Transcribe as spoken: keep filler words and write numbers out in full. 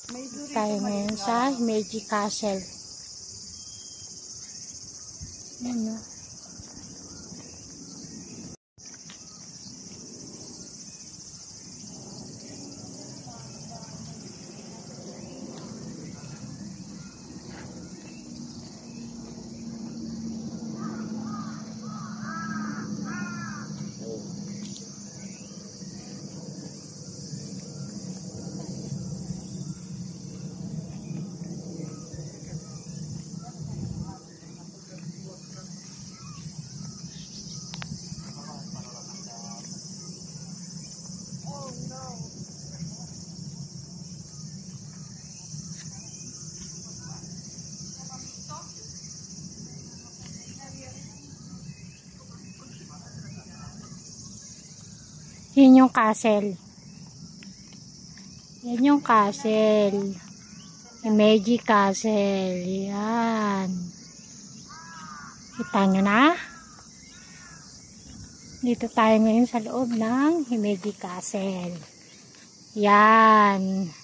Tayo ngayon sa Himeji Castle. Ano? Yun yung castle. Yan yung castle. Himeji Castle. Yan. Kita nyo na? Dito tayo ngayon sa loob ng Himeji Castle. Yan.